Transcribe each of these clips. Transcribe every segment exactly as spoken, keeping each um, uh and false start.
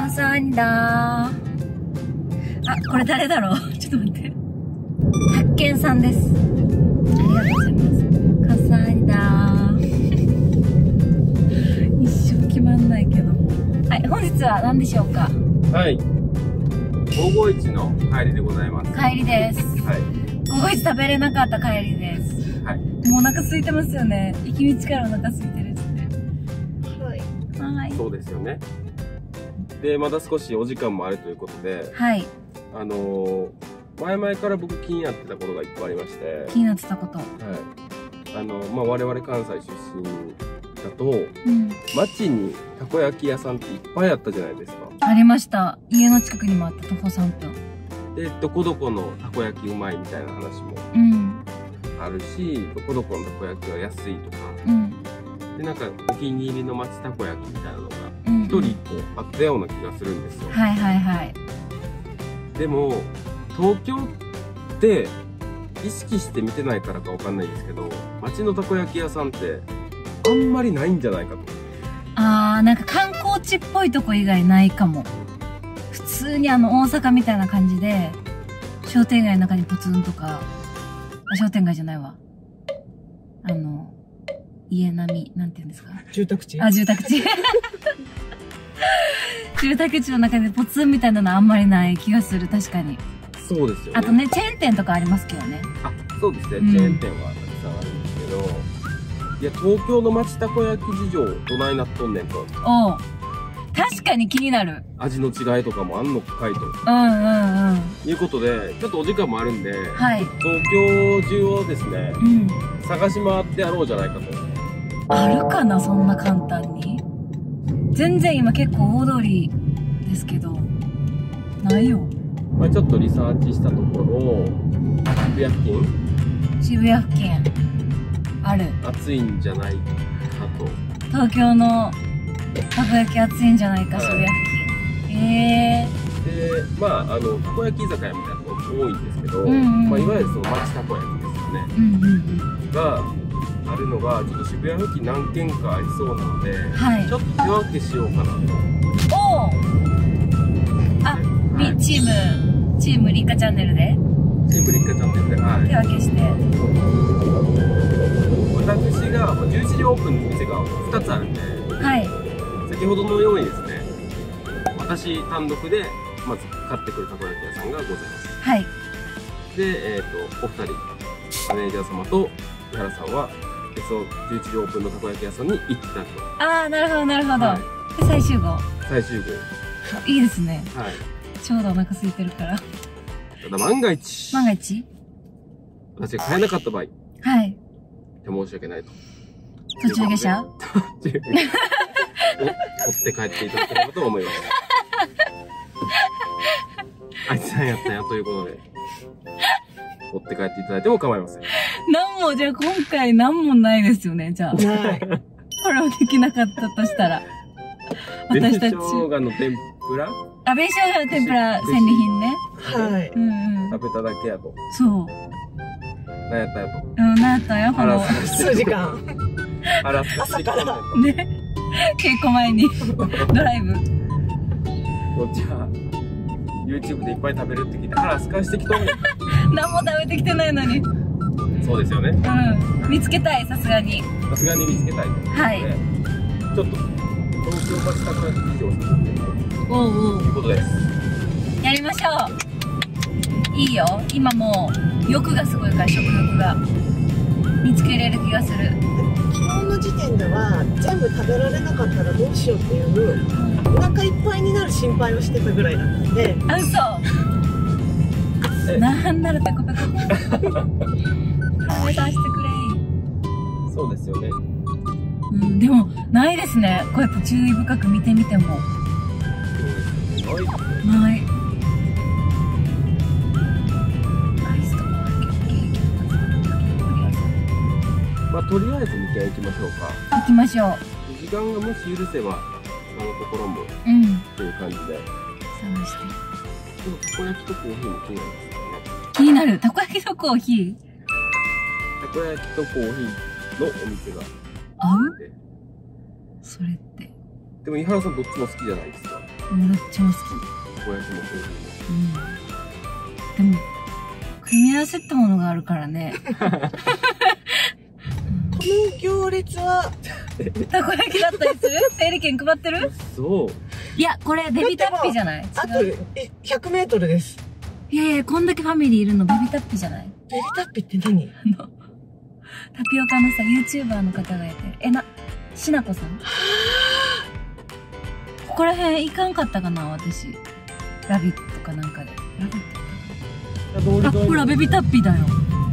カサニダー。あ、これ誰だろうちょっと待って。発見さんです。ありがとうございます。カサニダー。一生決まんないけど。はい、本日は何でしょうか。 はい。ごーごーいちの帰りでございます。 帰りです。 はい。 ごーごーいち食べれなかった帰りです。 はい。 もうお腹空いてますよね。行き道からお腹空いてるですね。はい。はい。 そうですよね。で、まだ少しお時間もあるということで、 はい。 あのー、前々から僕気になってたことがいっぱいありまして。 気になってたこと。 はい。あの、まあ、我々関西出身だと、うん、街にたこ焼き屋さんっていっぱいあったじゃないですか。 ありました。家の近くにもあった、徒歩さんぷん。 で、どこどこのたこ焼きうまいみたいな話もあるし、うん、どこどこのたこ焼きは安いとか、うん、で、なんかお気に入りの町たこ焼きみたいなのが一人一個あったような気がするんですよ。 はいはいはい。でも、東京って意識して見てないからかわかんないですけど、町のたこ焼き屋さんってあんまりないんじゃないかと。 あー、なんか観光地っぽいとこ以外ないかも。普通にあの大阪みたいな感じで、商店街の中にポツンとか、あ、商店街じゃないわ。あの、家並み、なんて言うんですか。 住宅地？ あ、住宅地。住宅地の中でポツンみたいなのあんまりない気がする、確かに。 そうですよね。 あとね、チェーン店とかありますけどね。 あ、そうですね。うん、チェーン店はたくさんあるんですけど、いや、東京の町たこ焼き事情、どないなっとんねんと。 おう。確かに気になる。 味の違いとかもあんのかいと。 うんうんうん。 いうことで、ちょっとお時間もあるんで、 はい、 東京中をですね、うん、探し回ってやろうじゃないかと。 あるかな、そんな簡単に。全然今結構大通りですけど、ないよ。 まあちょっとリサーチしたところ、渋谷付近渋谷付近。ある。 暑いんじゃないかと。 東京のたこ焼き暑いんじゃないか、渋谷付近。へえー。で、まあ、あの、たこ焼き居酒屋みたいなところ多いんですけど、うんうん、まあ、いわゆるその町たこ焼きですよね。うんうんうん、が、あるのが、ちょっと渋谷付近何軒かありそうなので、はい、ちょっと手分けしようかなと。 おおあ、はい、チーム、チームリカチャンネルでチームリカチャンネルで、はい。 手分けして。 私がじゅういちじオープンの店がふたつあるんで、 はい、 先ほどのようにですね、私単独でまず買ってくるたこ焼き屋さんがございます。 はい。 で、えっとお二人マネージャー様と井原さんはそのじゅういちじオープンのたこ焼き屋さんに行ったと。 ああ、なるほどなるほど。はい、で最終号。 最終号。 いいですね。 はい。 ちょうどお腹空いてるから。 ただ万が一。 万が一。 私が買えなかった場合。 はい。 申し訳ないと。 途中下車？ 途中下車。を追って帰っていただければと思います。あいつさんやったんやということで、追って帰っていただいても構いません。 なんも、じゃあ今回なんもないですよね、じゃあ。 ない。 これをできなかったとしたら。私たち。 紅生姜の天ぷら？ あ、紅生姜の天ぷら、戦利品ね。 はい。 うんうん。 食べただけやと。 そう。 なんやったやと。 うん、なんやったんや、この。 数時間。 あら、朝から。 ね。稽古前にドライブ。 こっちは YouTube でいっぱい食べるって聞いて腹すかしてきとんねん。 何も食べてきてないのに。 そうですよね。 うん。見つけたい、さすがに。 さすがに見つけたいと。 はい。 ちょっと東京町たこ焼き事情をさせていただきおうおう。 ということです。 やりましょう。いいよ。今もう欲がすごいから、食欲が見つけれる気がする。 昨日の時点では全部食べられなかったらどうしようっていう、うん、お腹いっぱいになる心配をしてたぐらいだったんで。 あ、嘘。なんならペコペコ食べさせてくれ。 そうですよね。 うん、でもないですね。こうやって注意深く見てみても。 そうですね。 ない。ない。 まあ、とりあえず見ていきましょうか。 行きましょう。 時間がもし許せば、あのところも、うん、という感じで。 探して。 でも、たこ焼きとコーヒーも気になるんですよね。 気になる。たこ焼きとコーヒー。 たこ焼きとコーヒーのお店が。 合う？それって。 でも、井原さんどっちも好きじゃないですか。 めっちゃ好き。 たこ焼きもコーヒーも。 うん。でも、組み合わせったものがあるからね。 この行列は、 たこ焼きだったりする？整理券配ってる？ そう。 いや、これベビタッピじゃない？ あとひゃくメートルです。 いやいや、こんだけファミリーいるのベビタッピじゃない？ ベビタッピって何？ あの、タピオカのさ、YouTuber の方がやってる。えな、しなこさん？ここら辺行かんかったかな、私。ラビットかなんかで。ラビットあ、ほら、ベビタッピだよ。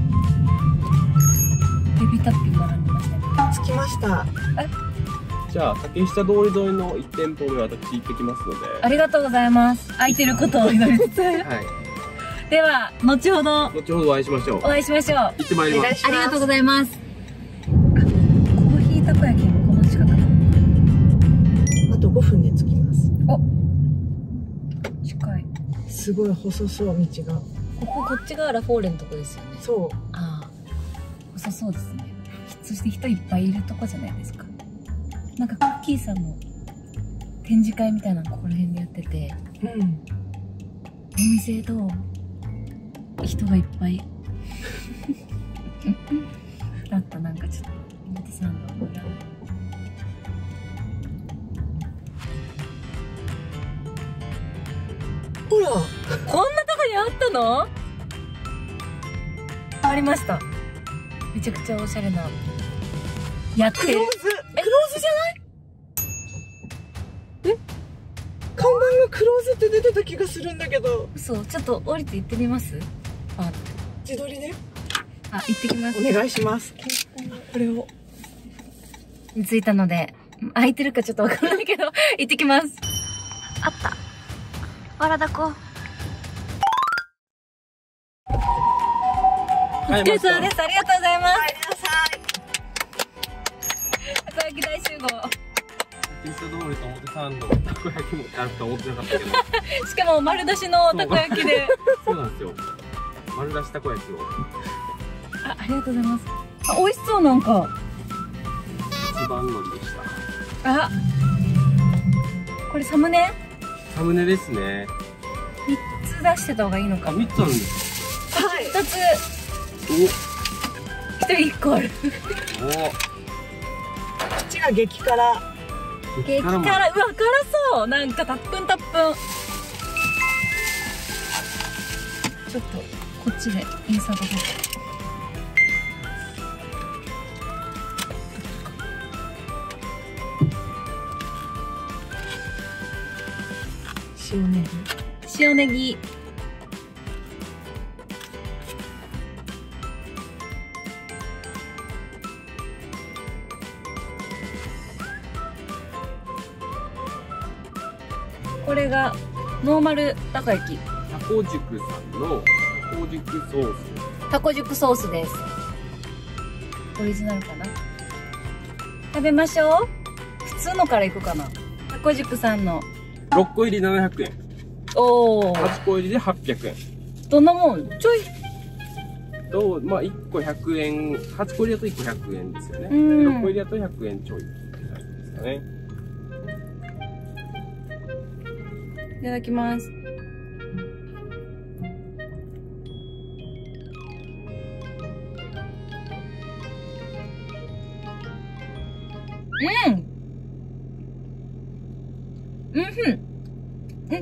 ベビタッピ並んでましたね。 着きました。 えじゃあ、竹下通り沿いのいち店舗目、私行ってきますので。 ありがとうございます。空いてることを祈りつつ。はい。では、後ほど。 後ほどお会いしましょう。 お会いしましょう。 行ってまいります。 ありがとうございます。あ、コーヒーたこ焼きもこの近くだ。 あとごふんで着きます。 お、近い。 すごい細そう道が。 ここ、こっちがラフォーレのとこですよね。 そう。 ああ、細そうですね。そして人いっぱいいるとこじゃないですか。なんかクッキーさんの展示会みたいなのここら辺でやってて、 うん。 お店と人がいっぱいだった。なんかちょっと表参道の裏。 ほら、 こんなとこにあったの？ありました。めちゃくちゃおしゃれな。やってる。 クローズ。クローズじゃない？え？看板がクローズって出てた気がするんだけど。 そう、ちょっと降りて行ってみます？あ、 自撮りね。 あ、行ってきます。 お願いします。これを。 に着いたので、空いてるかちょっとわかんないけど、行ってきます。あった。わらだこ。お疲れ様です。ありがとうございます。 帰りなさい。 たこ焼き大集合。 竹下通りと表参道のたこ焼きもあると思ってなかったけど。 しかも丸出しのたこ焼きで。 そうなんですよ。丸出したこ焼きを。 あ、ありがとうございます。あ、美味しそうなんか。 一番乗りでした。 あ、これサムネ？ サムネですね。 みっつ出してた方がいいのか。 あ、みっつあるんです。 はい。ふたつ。 お。 ひとりいっこある。 お。 こっちが激辛。 激辛、うわ、辛そう。なんかたっぷんたっぷん。ちょっとこっちでインサート撮って。 塩ネギ。 塩ネギ。これがノーマルたこ焼き。 たこ塾さんのたこ塾ソース。 たこ塾ソースです。オリジナルかな。食べましょう。普通のからいくかな。たこ塾さんのろっこ入りななひゃくえん。 おお。 はちこ入りではっぴゃくえん。 どんなもん？ちょい。 と、まあいっこひゃくえん、はちこ入りだといっこひゃくえんですよね。 うん。 ろっこ入りだとひゃくえんちょいって感じですかね。 いただきます。うん。うんふん。え。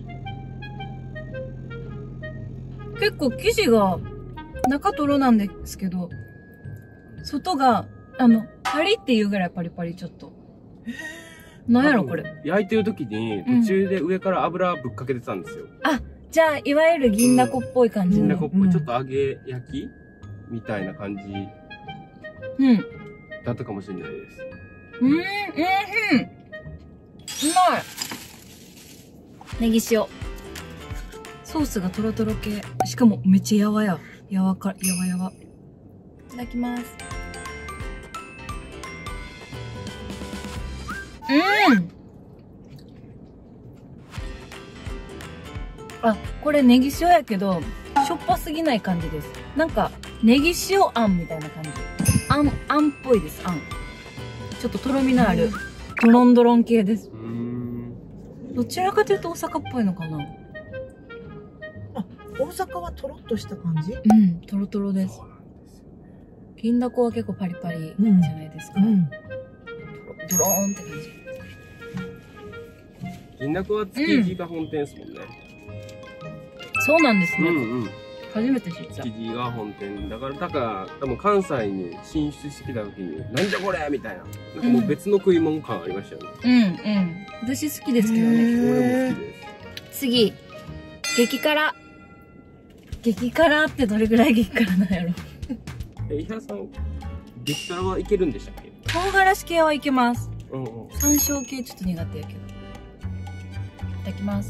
結構生地が中トロなんですけど、外があのパリっていうぐらいパリパリちょっと。なんやろこれ。 焼いてる時に途中で上から油ぶっかけてたんですよ。 あ、じゃあいわゆる銀だこっぽい感じの。 銀だこっぽい、ちょっと揚げ焼きみたいな感じ。 うん。 だったかもしれないです。 うん、うん、うん。うまい。ネギ塩。ソースがトロトロ系。しかもめっちゃやわや。やわか、やわやわ。いただきます。うん。あ、これネギ塩やけど、しょっぱすぎない感じです。なんか、ネギ塩あんみたいな感じ。あん、あんっぽいです、あん。ちょっととろみのある、ドロンドロン系です。 うーん。 どちらかというと大阪っぽいのかな。 あ、大阪はとろっとした感じ？ うん、トロトロです。銀だこは結構パリパリじゃないですか。うん。ドローンって感じ。銀だこは築地が本店ですもんね。 うん、そうなんですね。 うんうん。 初めて知った。 築地が本店だから、だから多分関西に進出してきた時に、なんじゃこれみたいな。なんかもう別の食い物感ありましたよね。 うんうん。私好きですけどね。 俺も好きです。 次。激辛。激辛ってどれぐらい激辛なんやろ。 え、伊原さん、激辛はいけるんでしたっけ？ 唐辛子系はいけます。 うんうん。 山椒系ちょっと苦手やけど。いただきます。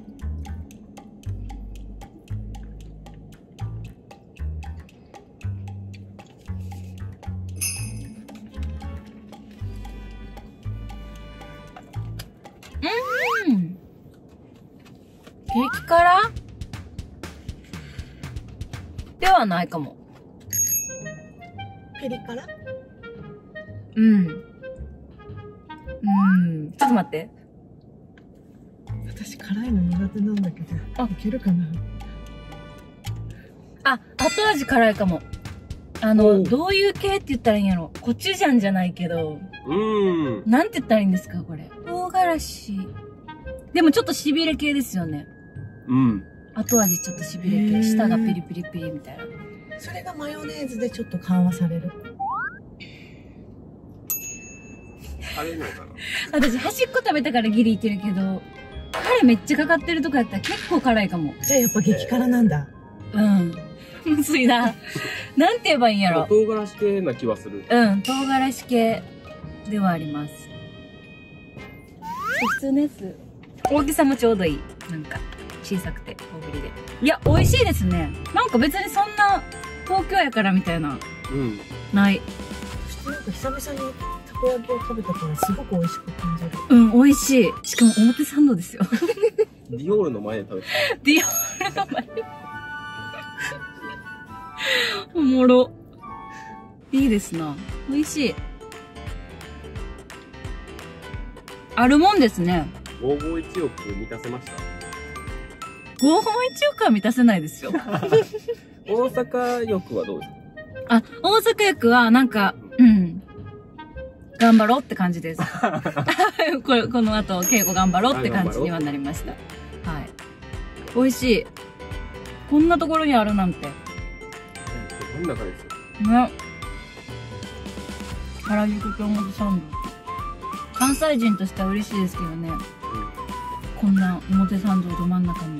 うん。激辛ではないかも。 ピリ辛？ うん。うん。ちょっと待って。 私辛いの苦手なんだけど。あ、いけるかな？ あ、後味辛いかも。あの、どういう系って言ったらいいんやろ。コチュジャンじゃないけど。 うん。 なんて言ったらいいんですか、これ。唐辛子。でもちょっと痺れ系ですよね。 うん。後味ちょっと痺れ系。舌がピリピリピリみたいな。 それがマヨネーズでちょっと緩和される。 あれなのかな？ 私端っこ食べたからギリいけるけど、タレめっちゃかかってるとかやったら結構辛いかも。 じゃあやっぱ激辛なんだ。 うん。むずいな。なんて言えばいいんやろ。 唐辛子系な気はする。 うん、唐辛子系ではあります。普通のやつ。大きさもちょうどいい。なんか、小さくて、大ぶりで。いや、美味しいですね。なんか別にそんな、東京やからみたいな。 うん。 ない。 そしてなんか久々にたこ焼きを食べたからすごく美味しく感じる。 うん、美味しい。しかも表参道ですよ。 ディオールの前で食べた。 ディオールの前。おもろ。いいですな。美味しい。あるもんですね。 ごーごーいちおく満たせました？ ごーごーいちおくは満たせないですよ。 大阪欲はどうですか？ あ、大阪欲はなんか、うん。頑張ろうって感じです。これ、この後、稽古頑張ろうって感じにはなりました。はい。美味しい。こんなところにあるなんて。 真ん中ですよ。 ね。原宿と表参道。関西人としては嬉しいですけどね。うん、こんな表参道ど真ん中に。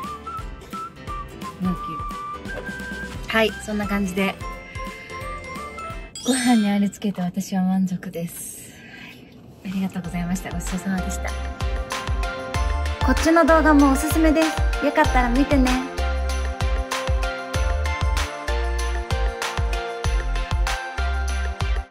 はい、そんな感じで。ご飯にありつけて私は満足です。ありがとうございました。ごちそうさまでした。こっちの動画もおすすめです。よかったら見てね。